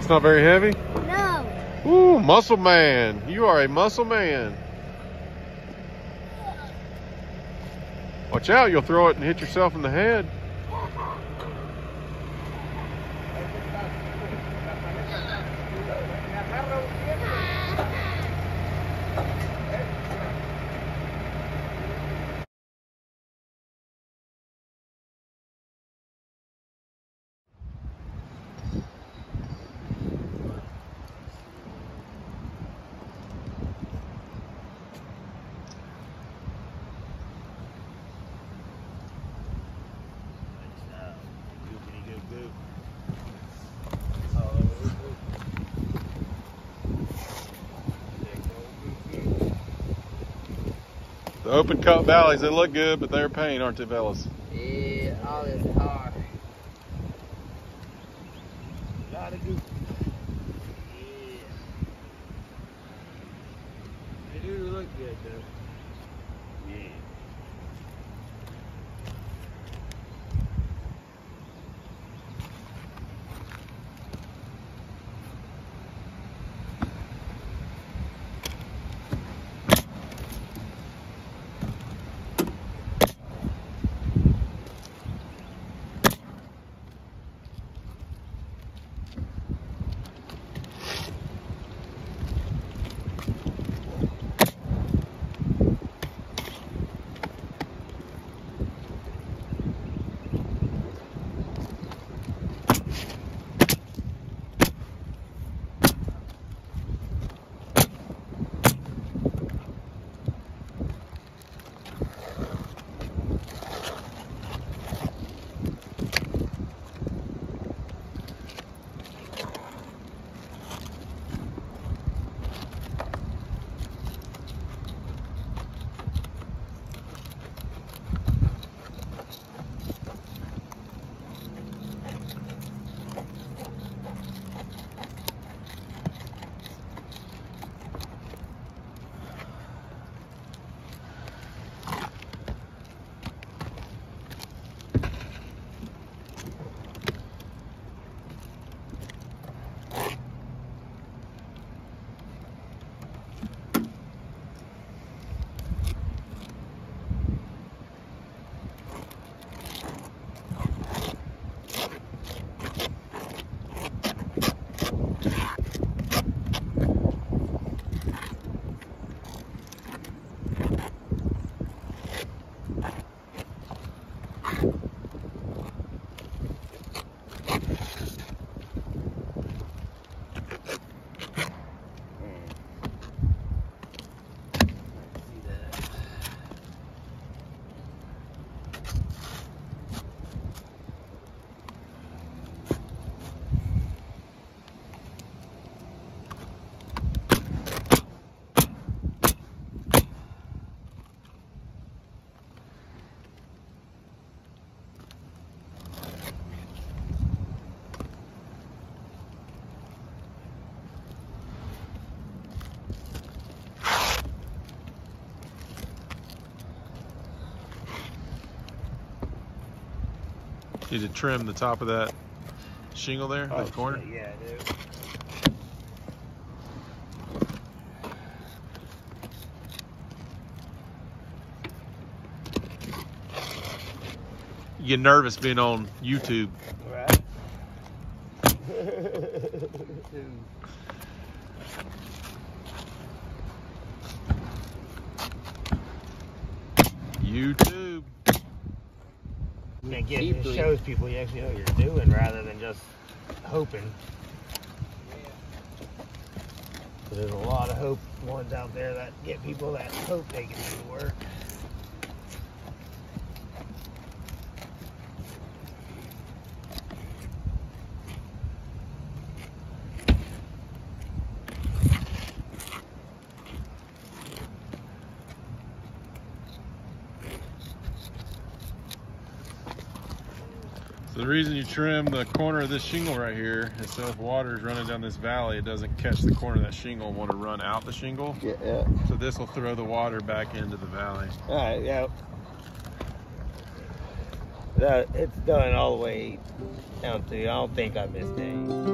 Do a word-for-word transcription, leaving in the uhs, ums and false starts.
It's not very heavy? No. Ooh, muscle man. You are a muscle man. Watch out, you'll throw it and hit yourself in the head. The open cut valleys, they look good, but they're a pain, aren't they, fellas? Yeah, all this tar. A lot of goop. Yeah. They do look good, though. Yeah. Need to trim the top of that shingle there, Oh, that corner. shit, yeah, dude. You get nervous being on YouTube. Right. YouTube. Again, it shows people you actually know what you're doing rather than just hoping. So there's a lot of hope ones out there that get people that hope they can do the work. So the reason you trim the corner of this shingle right here is so if water is running down this valley, it doesn't catch the corner of that shingle and want to run out the shingle. Yeah, yeah. So this will throw the water back into the valley. All right, yeah. That, it's done all the way down to, I don't think I missed any.